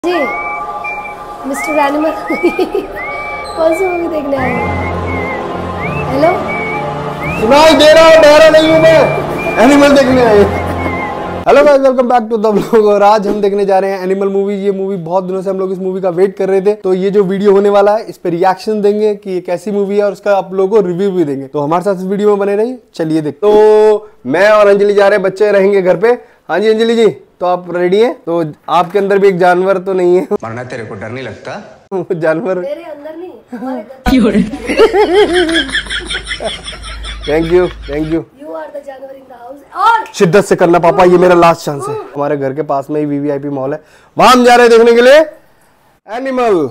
जी mister animal कौन सी movie देखने आए हैं? हेलो सुनाई दे रहा हूँ, बहरा नहीं हूँ मैं, एनिमल देखने आए। Hello guys, welcome back to the vlog. और आज हम देखने जा रहे हैं एनिमल मूवी। ये मूवी बहुत दिनों से हम लोग इस मूवी का वेट कर रहे थे, तो ये जो वीडियो होने वाला है इस पे रिएक्शन देंगे कि ये कैसी मूवी है और उसका आप लोगों को रिव्यू भी देंगे। तो हमारे साथ इस वीडियो में बने रहिए। चलिए देख। तो मैं और अंजलि जा रहे हैं, बच्चे रहेंगे घर पे। हाँ जी अंजलि जी, तो आप रेडी हैं? तो आपके अंदर भी एक जानवर तो नहीं है? मरना तेरे को डर नहीं लगता? जानवर मेरे अंदर नहीं हमारे thank you thank you. You are the जानवर इन द हाउस। और शिद्दत से करना पापा, ये मेरा लास्ट चांस है। हमारे घर के पास में ही वीवीआईपी मॉल है, वहां हम जा रहे हैं देखने के लिए एनिमल।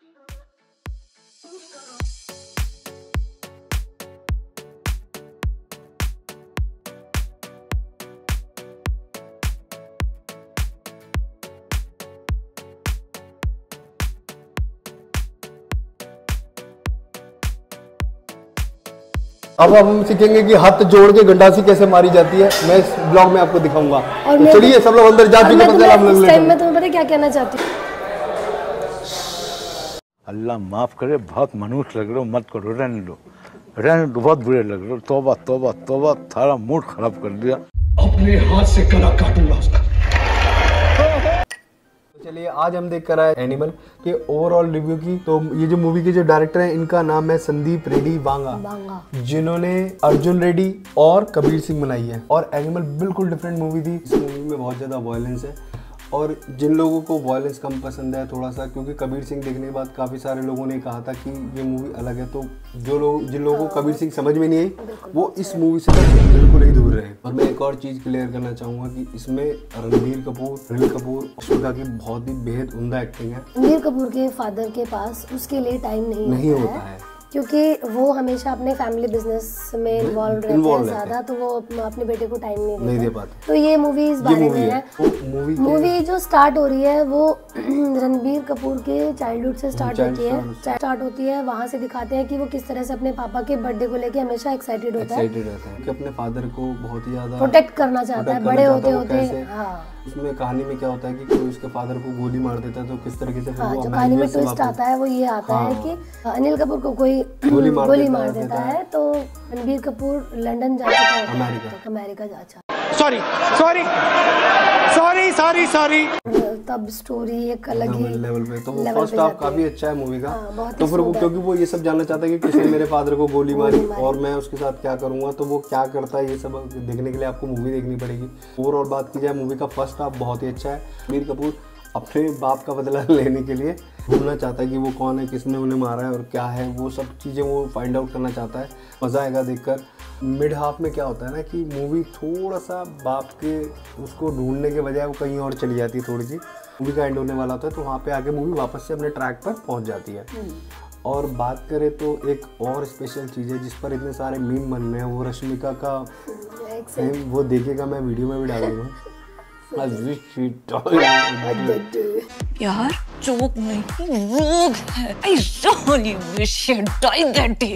अब हम सीखेंगे कि हाथ जोड़ के गंडासी कैसे मारी जाती है। मैं इस ब्लॉग में आपको दिखाऊंगा। तो चलिए सब लोग अंदर जा चुके हैं। इस टाइम में तुम्हें पता क्या कहना चाहती हूँ? अल्लाह माफ करे, बहुत मनुष्य लग रहे हो, मत करो, रहने दो, बहुत बुरे लग रहे हो। तौबा तौबा तौबा, थारा मूड खराब कर दिया। अपने हाथ से गला काटूंगा उसका। चलिए आज हम देख कर आए एनिमल के ओवरऑल रिव्यू की। तो ये जो मूवी के जो डायरेक्टर हैं इनका नाम है संदीप रेड्डी बांगा, जिन्होंने अर्जुन रेड्डी और कबीर सिंह बनाई है। और एनिमल बिल्कुल डिफरेंट मूवी थी। इस मूवी में बहुत ज़्यादा वायलेंस है, और जिन लोगों को वायलेंस कम पसंद है थोड़ा सा, क्योंकि कबीर सिंह देखने के बाद काफ़ी सारे लोगों ने कहा था कि ये मूवी अलग है, तो जिन लोगों को कबीर सिंह समझ में नहीं आई वो इस मूवी से बिल्कुल ही दूर रहे। और मैं एक और चीज़ क्लियर करना चाहूँगा कि इसमें रणबीर कपूर, अनिल कपूर, अश्विका की बहुत ही बेहद उम्दा एक्टिंग है। रणबीर कपूर के फादर के पास उसके लिए टाइम नहीं होता है, क्योंकि वो हमेशा अपने फैमिली बिजनेस में इन्वॉल्व रहते हैं ज़्यादा, तो वो अपने बेटे को टाइम नहीं दे पाते। तो ये मूवी इस बारे में है। मूवी जो स्टार्ट हो रही है वो रणबीर कपूर के चाइल्डहुड से स्टार्ट होती है। वहाँ से दिखाते हैं कि वो किस तरह से अपने पापा के बर्थडे को लेके हमेशा एक्साइटेड होता है कि अपने फादर को बहुत ही ज्यादा प्रोटेक्ट करना चाहता है बड़े होते होते। उसमें कहानी में क्या होता है कि कोई उसके फादर को गोली मार देता है, तो किस तरीके से जो कहानी में ट्विस्ट आता है वो ये आता है कि अनिल कपूर को कोई गोली मार देता है, तो रणबीर कपूर लंदन जा चुका है, अमेरिका जा चुका है। तब स्टोरी एक अलग ही लेवल पे। तो वो फर्स्ट हाफ काफी अच्छा है मूवी का। तो फिर वो क्योंकि वो ये सब जानना चाहता है कि किसने मेरे फादर को गोली मारी और मैं उसके साथ क्या करूंगा, तो वो क्या करता है ये सब देखने के लिए आपको मूवी देखनी पड़ेगी। ओवरऑल बात की जाए मूवी का फर्स्ट हाफ बहुत ही अच्छा है। रणबीर कपूर अपने बाप का बदला लेने के लिए ढूंढना चाहता है कि वो कौन है, किसने उन्हें मारा है और क्या है, वो सब चीज़ें वो फाइंड आउट करना चाहता है। मज़ा आएगा देखकर। मिड हाफ में क्या होता है ना कि मूवी थोड़ा सा बाप के उसको ढूंढने के बजाय वो कहीं और चली जाती है, थोड़ी सी मूवी का एंड होने वाला होता है, तो वहाँ पे आके मूवी वापस से अपने ट्रैक पर पहुँच जाती है। और बात करें तो एक और स्पेशल चीज़ है जिस पर इतने सारे मीम बन रहे हैं, वो रश्मिका का वो देखेगा, मैं वीडियो में भी डाल दूँगा। यार जोक नहीं वोग है। I really wish I'd died that day.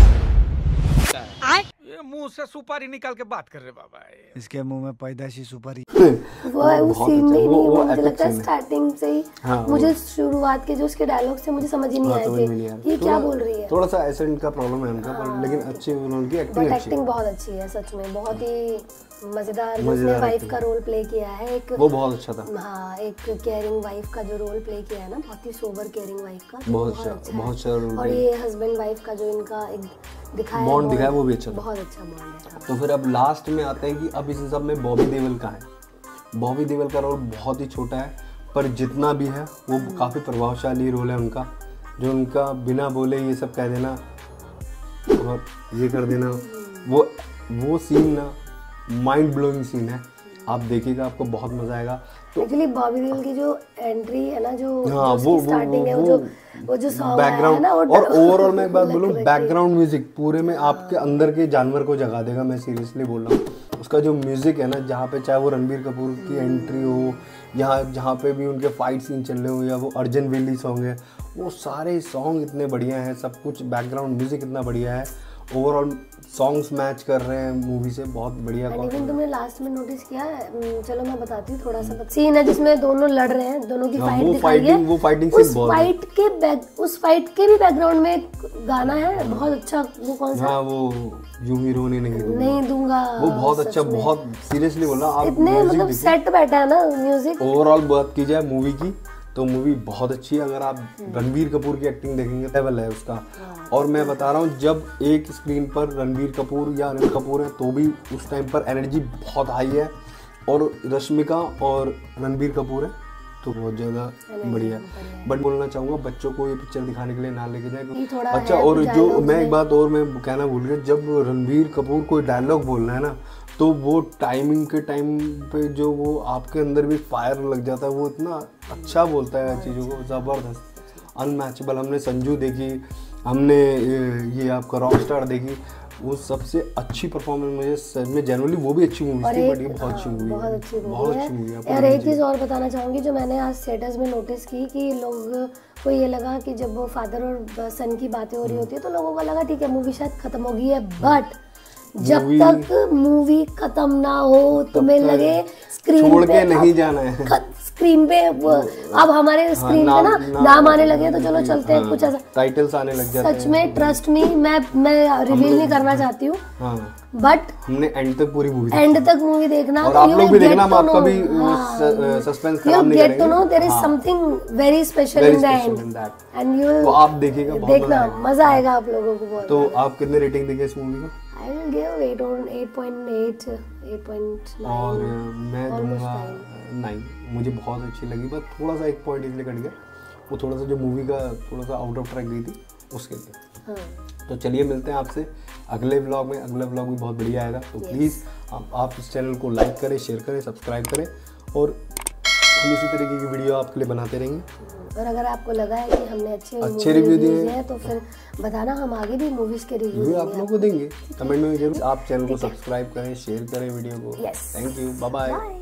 ये मुंह से सुपारी निकाल के बात कर रहे बाबा, इसके मुंह में पैदाइशी सुपारी। वो सीन में ही नहीं, मुझे लगता है स्टार्टिंग से ही मुझे शुरुआत के जो उसके डायलॉग से मुझे समझ ही नहीं आया थे ये क्या बोल रही है। थोड़ा सा एसेंट का प्रॉब्लम है उनका, पर लेकिन अच्छी उनकी एक्टिंग बहुत अच्छी है सच में, बहुत ही मजेदार। उसने वाइफ का रोल प्ले किया है एक, वो बहुत अच्छा था। हाँ, एक केयरिंग वाइफ का जो रोल प्ले किया है ना, बहुत ही सोबर केयरिंग वाइफ का, बहुत अच्छा रोल। और ये हस्बैंड वाइफ का जो इनका एक बॉन्ड दिखाया वो भी अच्छा था, बहुत अच्छा बॉन्ड है। तो फिर अब लास्ट में आते हैं कि अब इस सब में बॉबी देओल का है। बॉबी देओल का रोल बहुत ही छोटा है, पर जितना भी है वो काफ़ी प्रभावशाली रोल है उनका। जो उनका बिना बोले ये सब कह देना और ये कर देना, वो सीन ना माइंड ब्लोइंग सीन है। आप देखिएगा, आपको बहुत मजा आएगा। तो एक्चुअली बॉबी देओल की जो एंट्री है ना, जो वो स्टार्टिंग है, वो जो सॉन्ग बैकग्राउंड, और ओवरऑल मैं एक बात बोलूँ, बैकग्राउंड म्यूजिक पूरे में आपके अंदर के जानवर को जगा देगा। मैं सीरियसली बोल रहा हूँ। उसका जो म्यूजिक है ना, जहाँ पे चाहे वो रणबीर कपूर की एंट्री हो, यहाँ जहाँ पे भी उनके फाइट सीन चल रहे हो, या वो अर्जुन वेली सॉन्ग है, वो सारे सॉन्ग इतने बढ़िया हैं, सब कुछ बैकग्राउंड म्यूजिक इतना बढ़िया है। ओवरऑल सॉन्ग्स मैच कर रहे हैं मूवी से, बहुत बढ़िया। लेकिन तुमने लास्ट में नोटिस किया, चलो मैं बताती हूँ थोड़ा सा सीन है जिसमें दोनों लड़ रहे हैं, दोनों की फाइट दिखाई है। वो फाइटिंग सीन बहुत, उस फाइट के भी बैकग्राउंड में एक गाना है बहुत अच्छा, वो कौन सा? हाँ, वो यूं ही रोने नहीं दूंगा, वो बहुत अच्छा, बहुत सीरियसली बोला आप, इतने मतलब सेट बैठा है ना म्यूजिक। ओवरऑल बात की जाए मूवी की तो मूवी बहुत अच्छी है। अगर आप रणबीर कपूर की एक्टिंग देखेंगे लेवल है उसका। और मैं बता रहा हूँ, जब एक स्क्रीन पर रणबीर कपूर या अनिल कपूर है तो भी उस टाइम पर एनर्जी बहुत हाई है, और रश्मिका और रणबीर कपूर है तो बहुत ज़्यादा बढ़िया है। बट बोलना चाहूँगा बच्चों को ये पिक्चर दिखाने के लिए ना लेके जाए। अच्छा, और जो मैं एक बात और मैं कहना भूल गया, जब रणबीर कपूर कोई डायलॉग बोलना है ना तो वो टाइमिंग के टाइम पे जो वो आपके अंदर भी फायर लग जाता है, वो इतना अच्छा बोलता है चीज़ों को, ज़बरदस्त, अनमैचेबल। हमने संजू देखी, हमने ये आपका रॉकस्टार देखी, वो सबसे अच्छी परफॉर्मेंस मुझे सच में जनरली वो भी अच्छी मूवी थी, बट ये बहुत अच्छी मूवी है, बहुत अच्छी मूवी है। और एक चीज़ और बताना चाहूँगी जो मैंने आज स्टेटस में नोटिस की कि लोग को ये लगा कि जब वो फादर और सन की बातें हो रही होती है तो लोगों को लगा ठीक है मूवी शायद खत्म हो गई है, बट जब तक मूवी खत्म ना हो तुम्हें लगे स्क्रीन छोड़ पे के नहीं जाना है, स्क्रीन पे अब हमारे स्क्रीन पे ना नाम आने लगे तो चलो चलते हैं, कुछ ऐसा टाइटल्स आने लग जाते हैं। सच में ट्रस्ट मी, मैं रिवील नहीं करना चाहती हूँ, बट हमने एंड तक पूरी मूवी देखना, और आप लोग भी देखना, हम आपका भी सस्पेंस खराब नहीं करेंगे। Get to know there is something very special in the end, and you तो आप देखिएगा, देखना, मजा आएगा आप लोगों को बहुत। तो आप कितने रेटिंग देंगे इस मूवी को? I will give 8.8, 8.9 और मैं दूंगा 9। मुझे बहुत अच्छी लगी, बस थोड़ा सा एक पॉइंट इसलिए कट गया, वो थोड़ा सा जो मूवी का थोड़ा सा आउट ऑफ ट्रैक गई थी उसके लिए। तो चलिए मिलते हैं आपसे अगले व्लॉग में। अगला व्लॉग भी बहुत बढ़िया आएगा, तो प्लीज़ आप इस चैनल को लाइक करें, शेयर करें, सब्सक्राइब करें, और हम इसी तरीके की वीडियो आपके लिए बनाते रहेंगे। और अगर आपको लगा है कि हमने अच्छे रिव्यू दिए हैं तो फिर बताना, हम आगे भी मूवीज के रिव्यू आप लोगों को देंगे, कमेंट में जरूर। आप चैनल को सब्सक्राइब करें, शेयर करें वीडियो को। Thank you, bye bye.